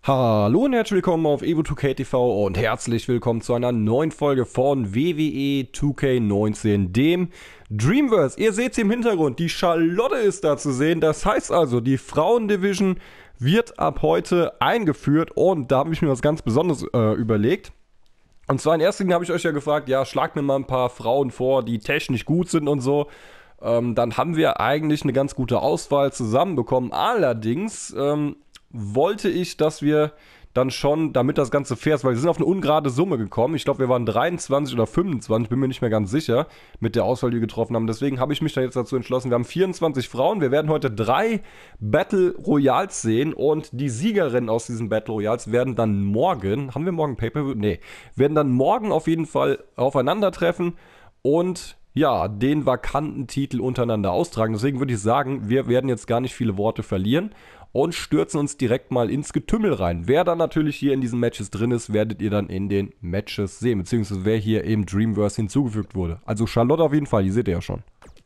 Hallo und herzlich willkommen auf Evo2K TV und herzlich willkommen zu einer neuen Folge von WWE 2K19, dem Dreamverse. Ihr seht sie im Hintergrund, die Charlotte ist da zu sehen. Das heißt also, die Frauen-Division wird ab heute eingeführt und da habe ich mir was ganz Besonderes überlegt. Und zwar in erster Linie habe ich euch ja gefragt, ja, schlagt mir mal ein paar Frauen vor, die technisch gut sind und so. Dann haben wir eigentlich eine ganz gute Auswahl zusammenbekommen. Allerdings wollte ich, dass wir dann schon, damit das Ganze fair ist, weil wir sind auf eine ungerade Summe gekommen. Ich glaube, wir waren 23 oder 25, bin mir nicht mehr ganz sicher mit der Auswahl, die wir getroffen haben. Deswegen habe ich mich da jetzt dazu entschlossen, wir haben 24 Frauen. Wir werden heute 3 Battle Royals sehen und die Siegerinnen aus diesen Battle Royals werden dann morgen, haben wir morgen Pay-Per-View? Nee, werden dann morgen auf jeden Fall aufeinandertreffen und ja, den vakanten Titel untereinander austragen. Deswegen würde ich sagen, wir werden jetzt gar nicht viele Worte verlieren und stürzen uns direkt mal ins Getümmel rein. Wer dann natürlich hier in diesen Matches drin ist, werdet ihr dann in den Matches sehen, beziehungsweise wer hier im Dreamverse hinzugefügt wurde. Also Charlotte auf jeden Fall, die seht ihr ja schon.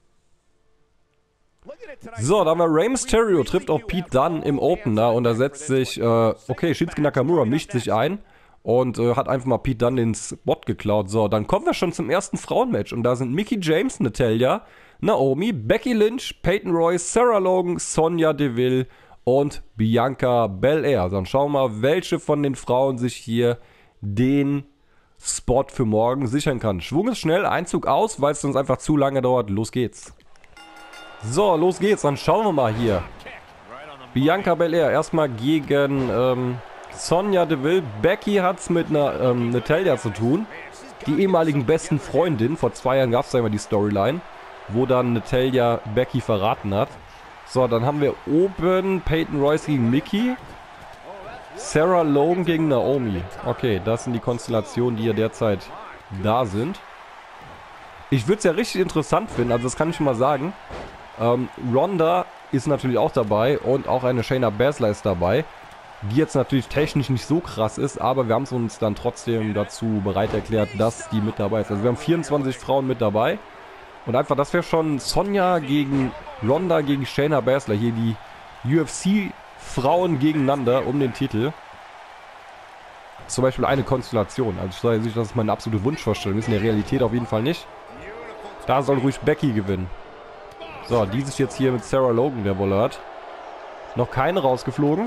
So, da haben wir Rey Mysterio, trifft auf Pete Dunne im Opener und da setzt sich, okay, Shinsuke Nakamura mischt sich ein und hat einfach mal Pete Dunne den Spot geklaut. So, dann kommen wir schon zum ersten Frauenmatch und da sind Mickie James, Natalya, Naomi, Becky Lynch, Peyton Royce, Sarah Logan, Sonya Deville und Bianca Belair. Dann schauen wir mal, welche von den Frauen sich hier den Spot für morgen sichern kann. Schwung ist schnell, Einzug aus, weil es sonst einfach zu lange dauert. Los geht's. So, los geht's. Dann schauen wir mal hier. Bianca Belair erstmal gegen Sonya Deville. Becky hat's mit einer Natalya zu tun. Die ehemaligen besten Freundinnen. Vor 2 Jahren gab es da immer die Storyline, wo dann Natalya Becky verraten hat. So, dann haben wir oben Peyton Royce gegen Mickie. Sarah Logan gegen Naomi. Okay, das sind die Konstellationen, die ja derzeit da sind. Ich würde es ja richtig interessant finden, also das kann ich schon mal sagen. Ronda ist natürlich auch dabei und auch eine Shayna Baszler ist dabei. Die jetzt natürlich technisch nicht so krass ist, aber wir haben es uns dann trotzdem dazu bereit erklärt, dass die mit dabei ist. Also wir haben 24 Frauen mit dabei. Und einfach, das wäre schon Sonya gegen Ronda gegen Shayna Baszler. Hier die UFC-Frauen gegeneinander um den Titel. Zum Beispiel eine Konstellation. Also ich sage nicht, das ist meine absolute Wunschvorstellung. Das ist in der Realität auf jeden Fall nicht. Da soll ruhig Becky gewinnen. So, die sich jetzt hier mit Sarah Logan der Wolle hat. Noch keine rausgeflogen.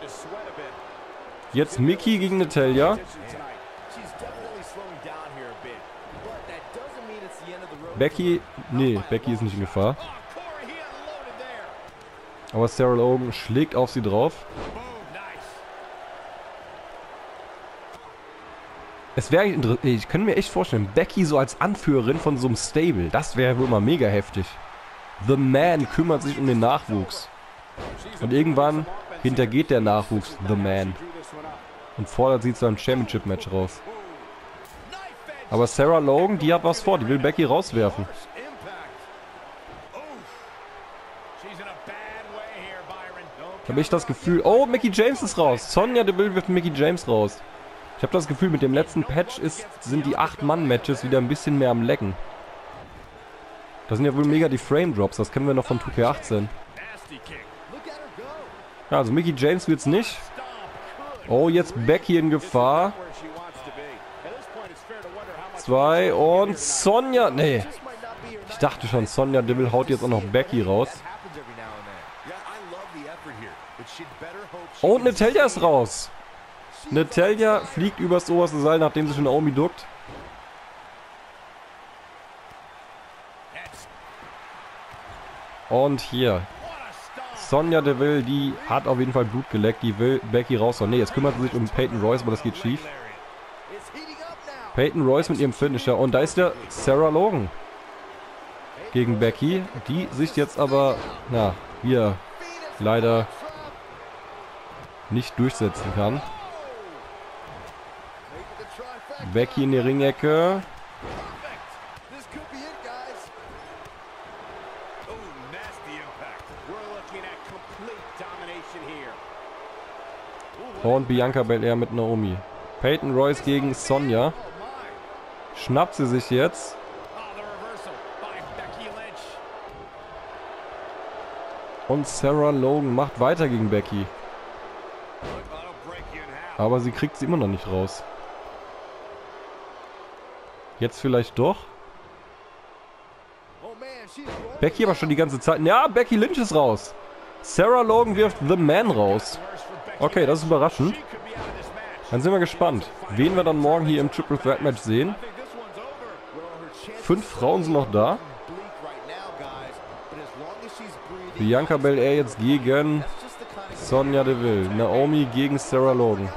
Jetzt Mickie gegen Natalya. Becky, nee, Becky ist nicht in Gefahr. Aber Sarah Logan schlägt auf sie drauf. Es wäre interessant, ich könnte mir echt vorstellen, Becky so als Anführerin von so einem Stable, das wäre wohl mal mega heftig. The Man kümmert sich um den Nachwuchs. Und irgendwann hintergeht der Nachwuchs The Man. Und fordert sie zu einem Championship-Match raus. Aber Sarah Logan, die hat was vor. Die will Becky rauswerfen. Ich habe echt das Gefühl... Oh, Mickie James ist raus. Sonya Deville wirft Mickie James raus. Ich habe das Gefühl, mit dem letzten Patch sind die 8-Mann-Matches wieder ein bisschen mehr am Lecken. Das sind ja wohl mega die Frame-Drops. Das kennen wir noch von 2K18. Ja, also Mickie James wird's nicht. Oh, jetzt Becky in Gefahr. 2 und Sonya. Nee. Ich dachte schon, Sonya Deville haut jetzt auch noch Becky raus. Und Natalya ist raus. Natalya fliegt übers oberste Seil, nachdem sich Naomi duckt. Und hier. Sonya Deville, die hat auf jeden Fall Blut geleckt. Die will Becky raushauen. Ne, jetzt kümmert sie sich um Peyton Royce, aber das geht schief. Peyton Royce mit ihrem Finisher. Und da ist der Sarah Logan gegen Becky. Die sich jetzt aber, na, hier leider nicht durchsetzen kann. Becky in die Ringecke. Und Bianca Belair mit Naomi. Peyton Royce gegen Sonya. Schnappt sie sich jetzt. Und Sarah Logan macht weiter gegen Becky. Aber sie kriegt sie immer noch nicht raus. Jetzt vielleicht doch. Becky aber schon die ganze Zeit. Ja, Becky Lynch ist raus. Sarah Logan wirft The Man raus. Okay, das ist überraschend. Dann sind wir gespannt, wen wir dann morgen hier im Triple Threat Match sehen. 5 Frauen sind noch da. Bianca Belair jetzt gegen Sonya Deville. Naomi gegen Sarah Logan.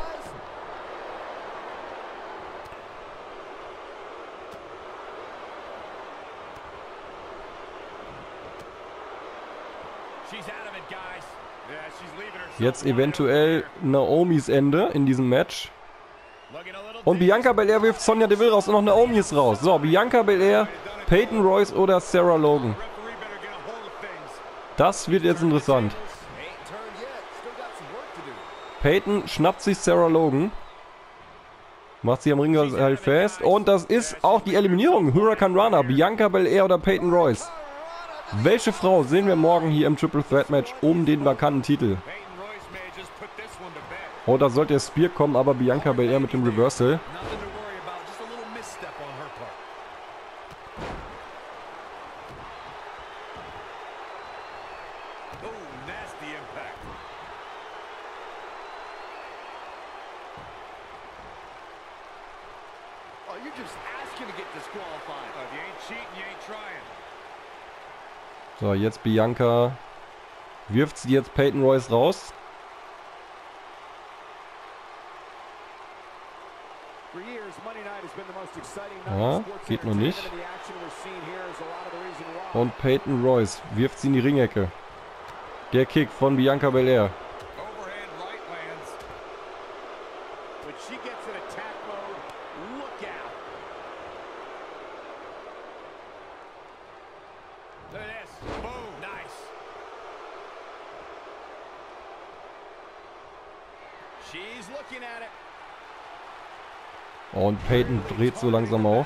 Jetzt eventuell Naomis Ende in diesem Match. Und Bianca Belair wirft Sonya Deville raus und noch Naomi ist raus. So, Bianca Belair, Peyton Royce oder Sarah Logan. Das wird jetzt interessant. Peyton schnappt sich Sarah Logan. Macht sie am Ring halt fest. Und das ist auch die Eliminierung. Hurricane Rana, Bianca Belair oder Peyton Royce. Welche Frau sehen wir morgen hier im Triple Threat Match um den vakanten Titel? Oh, da sollte der Spear kommen, aber Bianca Belair mit dem Reversal. So, jetzt Bianca wirft sie jetzt Peyton Royce raus. Ja, geht noch nicht. Und Peyton Royce wirft sie in die Ringecke. Der Kick von Bianca Belair. Und Peyton dreht so langsam auf.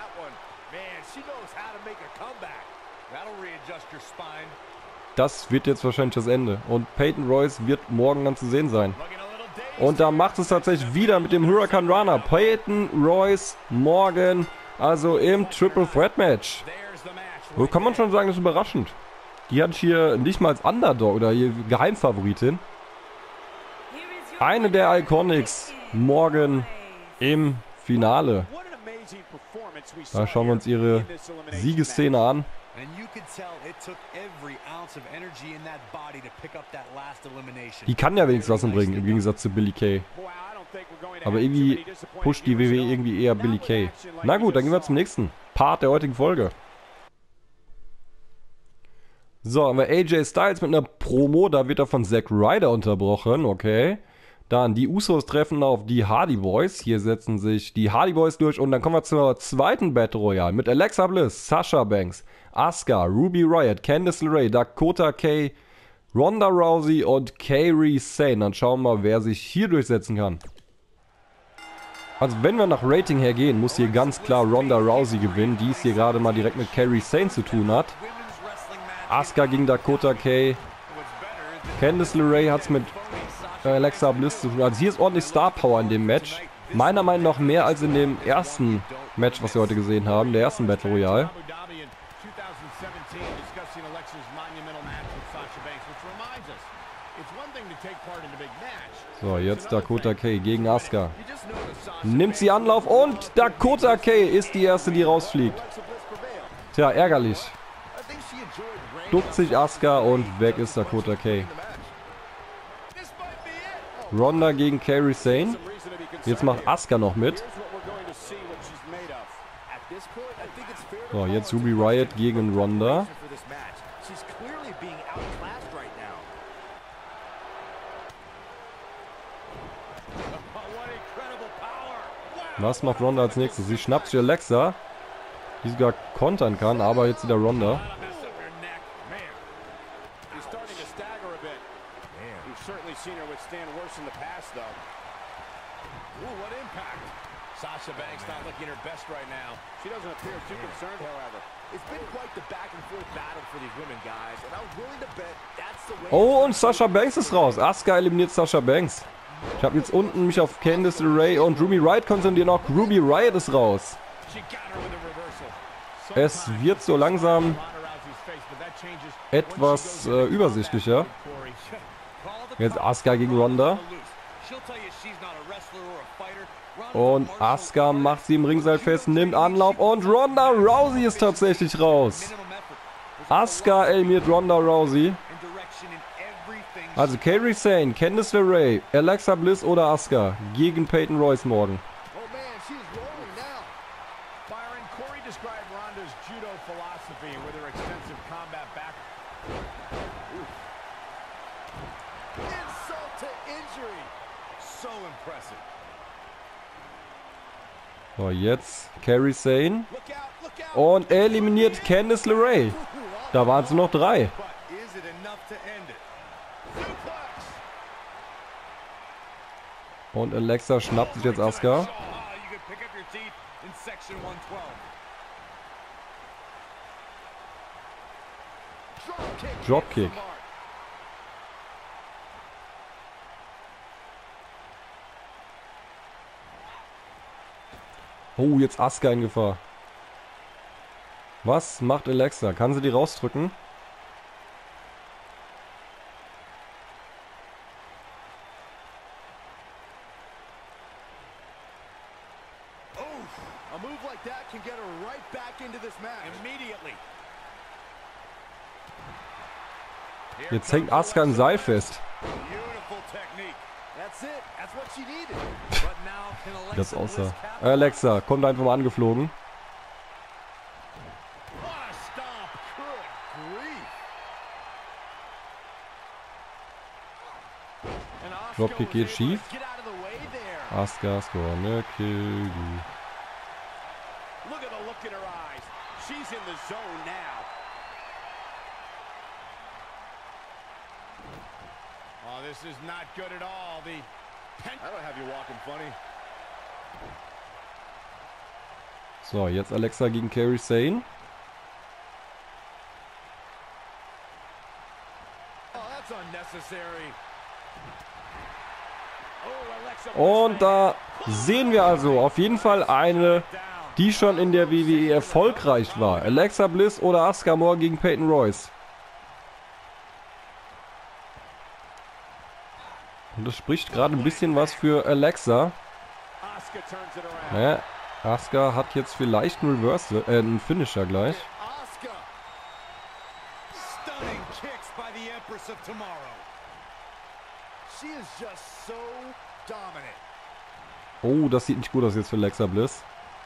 Das wird jetzt wahrscheinlich das Ende. Und Peyton Royce wird morgen dann zu sehen sein. Und da macht es tatsächlich wieder mit dem Hurricane Rana. Peyton Royce morgen, also im Triple Threat Match. So kann man schon sagen, das ist überraschend. Die hat hier nicht mal als Underdog oder hier Geheimfavoritin. Eine der Iconics morgen im Finale. Da schauen wir uns ihre Siegesszene an. Die kann ja wenigstens was bringen, im Gegensatz zu Billie Kay. Aber irgendwie pusht die WWE irgendwie eher Billie Kay. Na gut, dann gehen wir zum nächsten Part der heutigen Folge. So, haben wir AJ Styles mit einer Promo, da wird er von Zack Ryder unterbrochen, okay. Dann die Usos treffen auf die Hardy Boys. Hier setzen sich die Hardy Boys durch. Und dann kommen wir zur zweiten Battle Royale mit Alexa Bliss, Sasha Banks, Asuka, Ruby Riott, Candice LeRae, Dakota Kai, Ronda Rousey und Kairi Sane. Dann schauen wir mal, wer sich hier durchsetzen kann. Also wenn wir nach Rating her gehen, muss hier ganz klar Ronda Rousey gewinnen, die es hier gerade mal direkt mit Kairi Sane zu tun hat. Asuka gegen Dakota Kai. Candice LeRae hat es mit Alexa Bliss zu tun. Also hier ist ordentlich Star Power in dem Match. Meiner Meinung nach mehr als in dem ersten Match, was wir heute gesehen haben, der ersten Battle Royale. So, jetzt Dakota Kai gegen Asuka. Nimmt sie Anlauf und Dakota Kai ist die erste, die rausfliegt. Tja, ärgerlich. Duckt sich Asuka und weg ist Dakota Kai. Ronda gegen Kairi Sane. Jetzt macht Asuka noch mit. So, jetzt Ruby Riott gegen Ronda. Was macht Ronda als nächstes? Sie schnappt sich Alexa, die sogar kontern kann, aber jetzt wieder Ronda. Oh, und Sasha Banks ist raus. Asuka eliminiert Sasha Banks. Ich habe jetzt unten mich auf Candice LeRae und Ruby Riott konzentriert. Auch Ruby Riott ist raus. Es wird so langsam etwas übersichtlicher. Jetzt Asuka gegen Ronda. Und Asuka macht sie im Ringseil fest, nimmt Anlauf und Ronda Rousey ist tatsächlich raus. Asuka eliminiert Ronda Rousey. Also Kairi Sane, Candice LeRae, Alexa Bliss oder Asuka gegen Peyton Royce morgen. So, jetzt Kairi Sane. Und eliminiert Candice LeRae. Da waren es noch 3. Und Alexa schnappt sich jetzt Asuka. Dropkick. Oh, jetzt Asuka in Gefahr. Was macht Alexa? Kann sie die rausdrücken? Jetzt hängt Asuka im Seil fest. Wie das aussah. Alexa kommt einfach mal angeflogen. Dropkick geht schief. Asuka Scornecki. This is not good at all. I don't have you walking funny. So, jetzt Alexa gegen Kairi Sane. Und da sehen wir also auf jeden Fall eine, die schon in der WWE erfolgreich war. Alexa Bliss oder Asuka morgen gegen Peyton Royce. Und das spricht gerade ein bisschen was für Alexa. Naja, Asuka hat jetzt vielleicht einen Reversal, einen Finisher gleich. Oh, das sieht nicht gut aus jetzt für Alexa Bliss.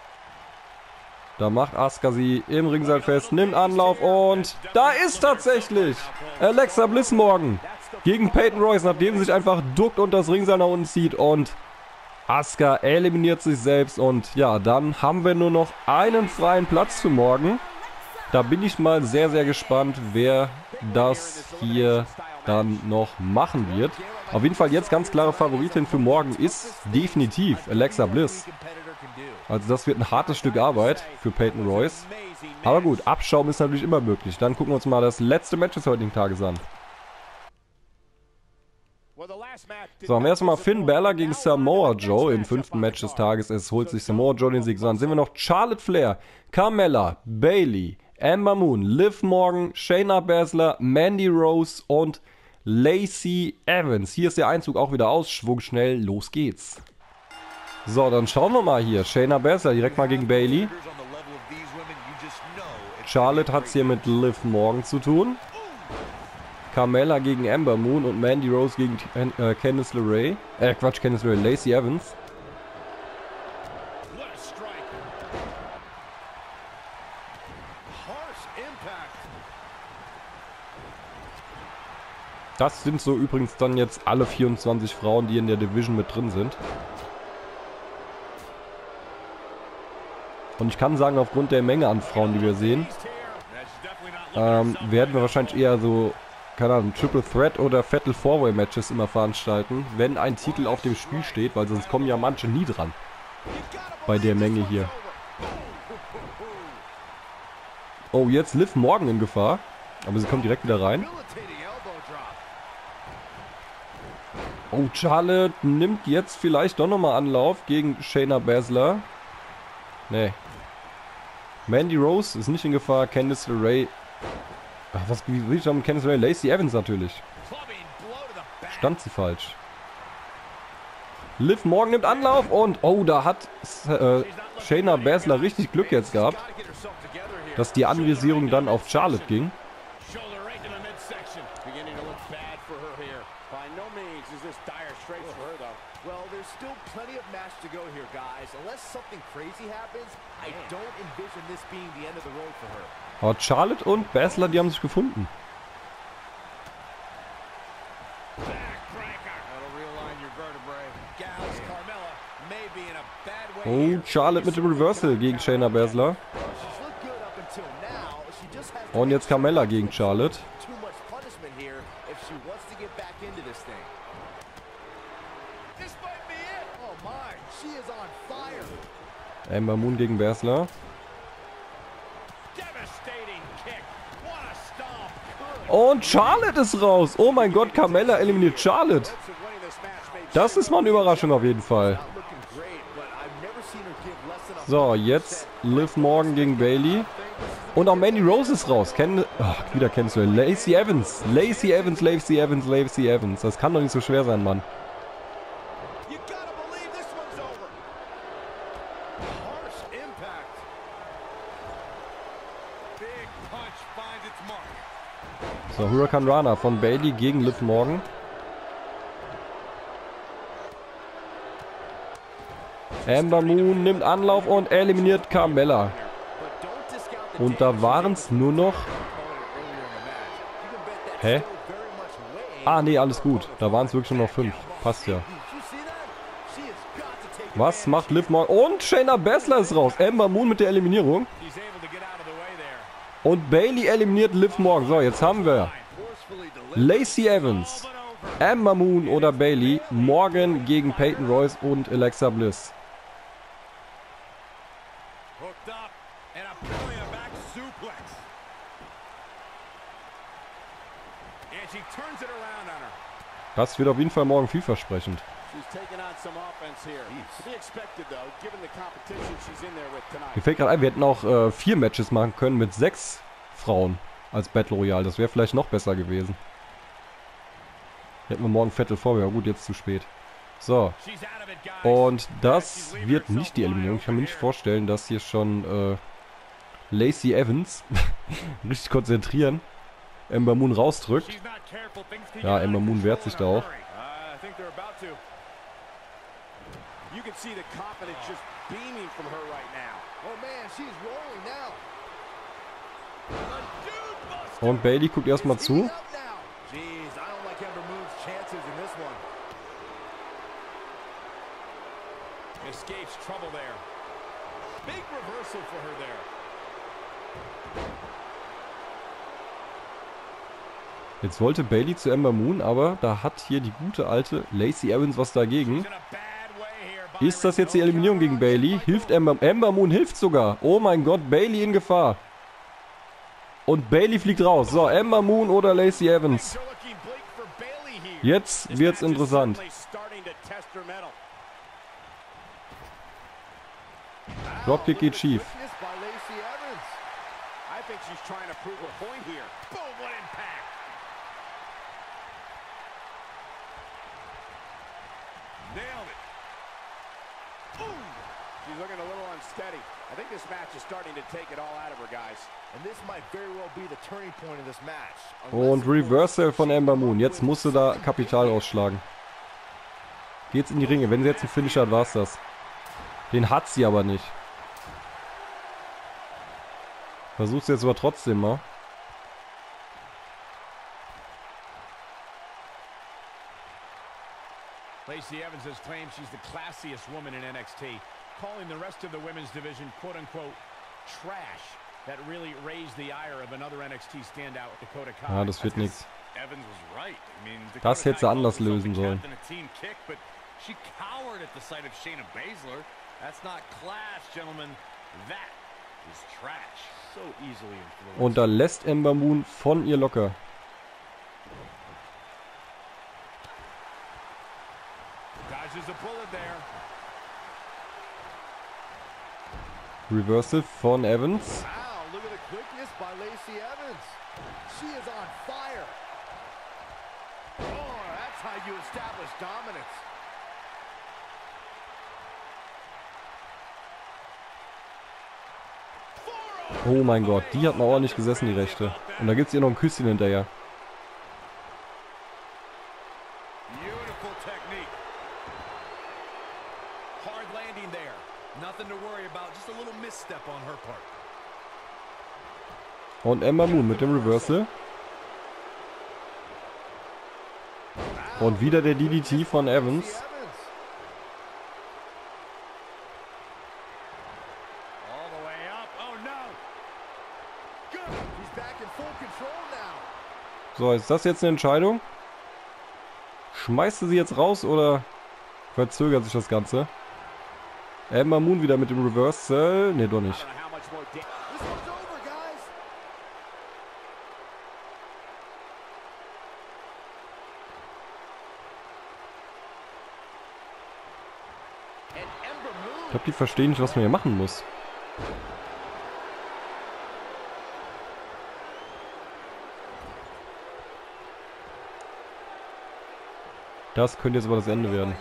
Da macht Asuka sie im Ringseil fest, nimmt Anlauf und da ist tatsächlich Alexa Bliss morgen gegen Peyton Royce, nachdem sie sich einfach duckt und das Ringseil nach unten zieht und Asuka eliminiert sich selbst und ja, dann haben wir nur noch einen freien Platz für morgen. Da bin ich mal sehr, sehr gespannt, wer das hier dann noch machen wird. Auf jeden Fall jetzt ganz klare Favoritin für morgen ist definitiv Alexa Bliss. Also das wird ein hartes Stück Arbeit für Peyton Royce. Aber gut, Abschaum ist natürlich immer möglich. Dann gucken wir uns mal das letzte Match des heutigen Tages an. So, haben wir erstmal Finn Balor gegen Samoa Joe im 5. Match des Tages. Es holt sich Samoa Joe den Sieg. So, dann sehen wir noch Charlotte Flair, Carmella, Bayley, Ember Moon, Liv Morgan, Shayna Baszler, Mandy Rose und Lacey Evans. Hier ist der Einzug auch wieder aus. Schwungschnell, los geht's. So, dann schauen wir mal hier. Shayna Baszler direkt mal gegen Bayley. Charlotte hat es hier mit Liv Morgan zu tun. Carmella gegen Ember Moon und Mandy Rose gegen Candice LeRae. Candice LeRae, Lacey Evans. Das sind so übrigens dann jetzt alle 24 Frauen, die in der Division mit drin sind. Und ich kann sagen, aufgrund der Menge an Frauen, die wir sehen, werden wir wahrscheinlich eher so, keine Ahnung, Triple Threat oder Fatal 4-Way Matches immer veranstalten, wenn ein Titel auf dem Spiel steht, weil sonst kommen ja manche nie dran. Bei der Menge hier. Oh, jetzt Liv Morgan in Gefahr. Aber sie kommt direkt wieder rein. Oh, Charlotte nimmt jetzt vielleicht doch nochmal Anlauf gegen Shayna Baszler. Nee. Mandy Rose ist nicht in Gefahr. Candice LeRae. Ach, was will ich sagen? Candice LeRae? Lacey Evans natürlich. Stand sie falsch. Liv Morgan nimmt Anlauf und oh, da hat Shayna Baszler richtig Glück jetzt gehabt, dass die Anvisierung dann auf Charlotte ging. Aber Charlotte und Baszler, die haben sich gefunden. Oh, Charlotte mit dem Reversal gegen Shayna Baszler. Und jetzt Carmella gegen Charlotte. Ember Moon gegen Baszler. Und Charlotte ist raus. Oh mein Gott, Carmella eliminiert Charlotte. Das ist mal eine Überraschung auf jeden Fall. So, jetzt Liv Morgan gegen Bayley. Und auch Mandy Rose ist raus. Wieder kennst du Lacey Evans. Lacey Evans, Lacey Evans, Lacey Evans. Das kann doch nicht so schwer sein, Mann. So, Hurricane Rana von Bayley gegen Liv Morgan. Ember Moon nimmt Anlauf und eliminiert Carmella. Und da waren es nur noch... Hä? Ah, nee, alles gut. Da waren es wirklich nur noch 5. Passt ja. Was macht Liv Morgan? Und Shayna Baszler ist raus. Ember Moon mit der Eliminierung. Und Bayley eliminiert Liv Morgan. So, jetzt haben wir Lacey Evans, Ember Moon oder Bayley. Morgan gegen Peyton Royce und Alexa Bliss. Das wird auf jeden Fall morgen vielversprechend. Mir fällt gerade ein, wir hätten auch 4 Matches machen können mit 6 Frauen als Battle Royale. Das wäre vielleicht noch besser gewesen. Hätten wir morgen Vettel vor, ja gut, jetzt zu spät. So. Und das wird nicht die Eliminierung. Ich kann mir nicht vorstellen, dass hier schon Lacey Evans richtig konzentrieren. Ember Moon rausdrückt. Ja, Ember Moon wehrt sich da auch. Und Bayley guckt erstmal zu. Jetzt wollte Bayley zu Ember Moon, aber da hat hier die gute alte Lacey Evans was dagegen. Ist das jetzt die Eliminierung gegen Bayley? Hilft Ember Moon hilft sogar. Oh mein Gott, Bayley in Gefahr. Und Bayley fliegt raus. So, Ember Moon oder Lacey Evans. Jetzt wird's interessant. Dropkick geht schief. Und Reversal von Ember Moon. Jetzt musst du da Kapital ausschlagen. Geht's in die Ringe. Wenn sie jetzt einen Finisher hat, war's das. Den hat sie aber nicht. Versuch's jetzt aber trotzdem mal. Lacey Evans has claimed she's the classiest woman in NXT, calling the rest of the women's division quote-unquote trash. That really raised the ire of another NXT standout, Dakota Kai. Ja, das wird nichts. Evans was right. I mean, das hätte sie anders lösen sollen. She cowered at the sight of Shayna Baszler. That's not class, gentlemen. That is trash. So easily influenced. Und da lässt Ember Moon von ihr locker. Reversal von Evans. Oh mein Gott, die hat mal ordentlich gesessen, die rechte. Und da gibt es ihr noch ein Küsschen hinterher. Und Ember Moon mit dem Reversal. Und wieder der DDT von Evans. So, ist das jetzt eine Entscheidung? Schmeißt du sie jetzt raus oder verzögert sich das Ganze? Ember Moon wieder mit dem Reversal. Ne, doch nicht. Ich glaube, die verstehen nicht, was man hier machen muss. Das könnte jetzt aber das Ende werden.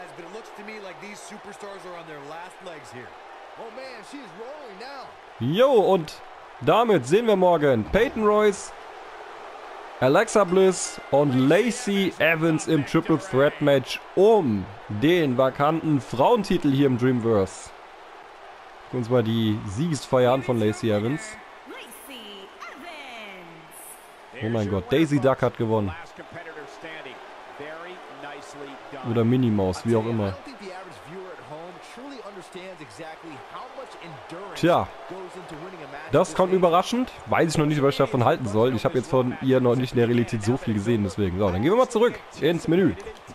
Jo, und damit sehen wir morgen Peyton Royce, Alexa Bliss und Lacey Evans im Triple Threat Match um den vakanten Frauentitel hier im Dreamverse. Gucken uns mal die Siegesfeier an von Lacey Evans. Oh mein Gott, Daisy Duck hat gewonnen. Oder Minnie Maus, wie auch immer. Tja, das kommt überraschend. Weiß ich noch nicht, was ich davon halten soll. Ich habe jetzt von ihr noch nicht in der Realität so viel gesehen, deswegen. So, dann gehen wir mal zurück ins Menü.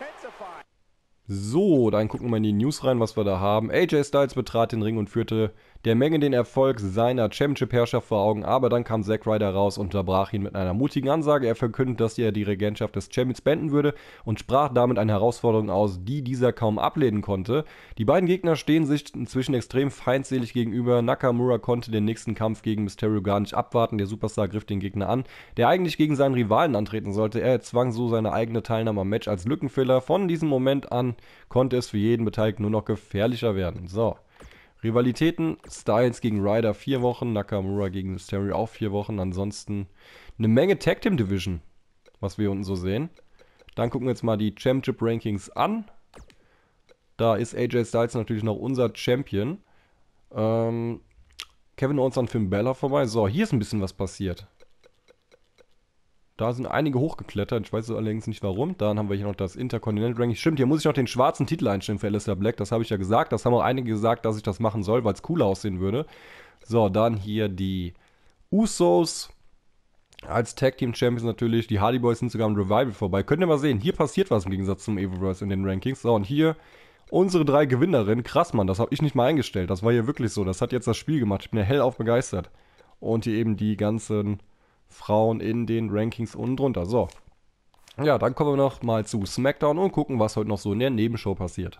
So, dann gucken wir mal in die News rein, was wir da haben. AJ Styles betrat den Ring und führte der Menge den Erfolg seiner Championship-Herrschaft vor Augen, aber dann kam Zack Ryder raus und unterbrach ihn mit einer mutigen Ansage. Er verkündete, dass er die Regentschaft des Champions beenden würde und sprach damit eine Herausforderung aus, die dieser kaum ablehnen konnte. Die beiden Gegner stehen sich inzwischen extrem feindselig gegenüber. Nakamura konnte den nächsten Kampf gegen Mysterio gar nicht abwarten. Der Superstar griff den Gegner an, der eigentlich gegen seinen Rivalen antreten sollte. Er erzwang so seine eigene Teilnahme am Match als Lückenfiller. Von diesem Moment an konnte es für jeden Beteiligten nur noch gefährlicher werden. So. Rivalitäten, Styles gegen Ryder 4 Wochen, Nakamura gegen Mysterio auch 4 Wochen. Ansonsten eine Menge Tag Team Division, was wir unten so sehen. Dann gucken wir jetzt mal die Championship Rankings an. Da ist AJ Styles natürlich noch unser Champion. Kevin Owens an Finn Balor vorbei. So, hier ist ein bisschen was passiert. Da sind einige hochgeklettert, ich weiß allerdings nicht warum. Dann haben wir hier noch das Intercontinental Ranking. Stimmt, hier muss ich noch den schwarzen Titel einstellen für Aleister Black, das habe ich ja gesagt. Das haben auch einige gesagt, dass ich das machen soll, weil es cooler aussehen würde. So, dann hier die Usos als Tag Team Champions natürlich. Die Hardy Boys sind sogar im Revival vorbei. Könnt ihr mal sehen, hier passiert was im Gegensatz zum Evilverse in den Rankings. So, und hier unsere 3 Gewinnerinnen. Krass, Mann, das habe ich nicht mal eingestellt. Das war hier wirklich so, das hat jetzt das Spiel gemacht. Ich bin ja hellauf begeistert. Und hier eben die ganzen Frauen in den Rankings unten drunter. So. Ja, dann kommen wir noch mal zu SmackDown und gucken, was heute noch so in der Nebenshow passiert.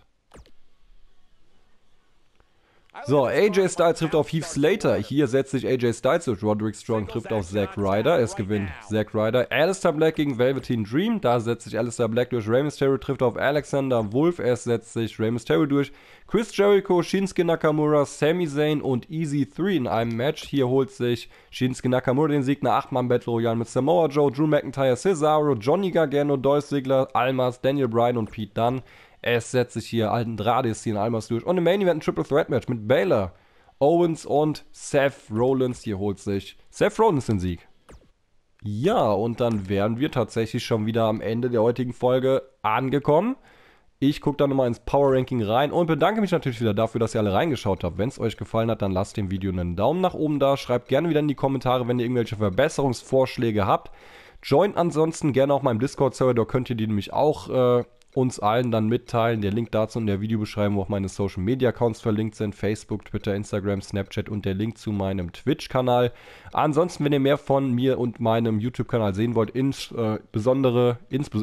So, AJ Styles trifft auf Heath Slater. Hier setzt sich AJ Styles durch. Roderick Strong trifft auf Zack Ryder. Es gewinnt Zack Ryder. Aleister Black gegen Velveteen Dream. Da setzt sich Aleister Black durch. Rey Mysterio trifft auf Alexander Wolf. Es setzt sich Rey Mysterio durch. Chris Jericho, Shinsuke Nakamura, Sami Zayn und EZ3 in einem Match. Hier holt sich Shinsuke Nakamura den Sieg nach 8-Mann Battle Royale mit Samoa Joe, Drew McIntyre, Cesaro, Johnny Gargano, Dolph Ziggler, Almas, Daniel Bryan und Pete Dunne. Es setzt sich hier Andrade in Almas durch. Und im Main Event ein Triple Threat Match mit Baylor, Owens und Seth Rollins. Hier holt sich Seth Rollins den Sieg. Ja, und dann wären wir tatsächlich schon wieder am Ende der heutigen Folge angekommen. Ich gucke da nochmal ins Power Ranking rein und bedanke mich natürlich wieder dafür, dass ihr alle reingeschaut habt. Wenn es euch gefallen hat, dann lasst dem Video einen Daumen nach oben da. Schreibt gerne wieder in die Kommentare, wenn ihr irgendwelche Verbesserungsvorschläge habt. Joint ansonsten gerne auch meinem Discord-Server, da könnt ihr die nämlich auch uns allen dann mitteilen. Der Link dazu in der Videobeschreibung, wo auch meine Social Media Accounts verlinkt sind. Facebook, Twitter, Instagram, Snapchat und der Link zu meinem Twitch-Kanal. Ansonsten, wenn ihr mehr von mir und meinem YouTube-Kanal sehen wollt, insbesondere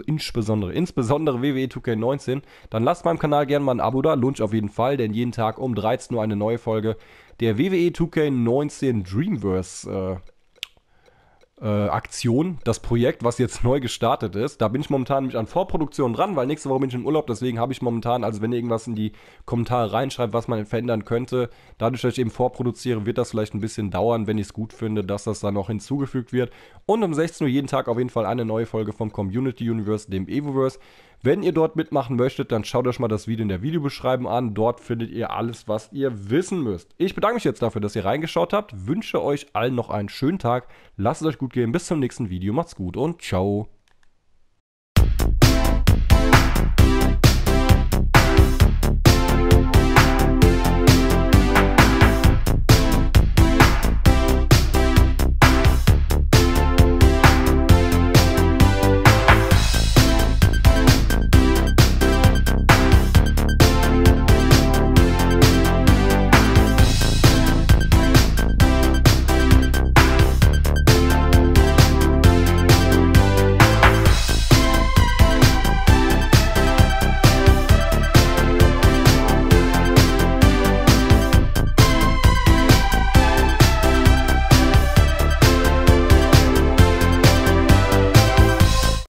WWE 2K19, dann lasst meinem Kanal gerne mal ein Abo da. Lohnt sich auf jeden Fall, denn jeden Tag um 13 Uhr eine neue Folge der WWE 2K19 Dreamverse Aktion, das Projekt, was jetzt neu gestartet ist. Da bin ich momentan nämlich an Vorproduktion dran, weil nächste Woche bin ich in Urlaub, deswegen habe ich momentan, also wenn ihr irgendwas in die Kommentare reinschreibt, was man verändern könnte, dadurch, dass ich eben vorproduziere, wird das vielleicht ein bisschen dauern, wenn ich es gut finde, dass das dann noch hinzugefügt wird. Und um 16 Uhr jeden Tag auf jeden Fall eine neue Folge vom Community Universe, dem Evoverse. Wenn ihr dort mitmachen möchtet, dann schaut euch mal das Video in der Videobeschreibung an. Dort findet ihr alles, was ihr wissen müsst. Ich bedanke mich jetzt dafür, dass ihr reingeschaut habt. Wünsche euch allen noch einen schönen Tag. Lasst es euch gut gehen. Bis zum nächsten Video. Macht's gut und ciao.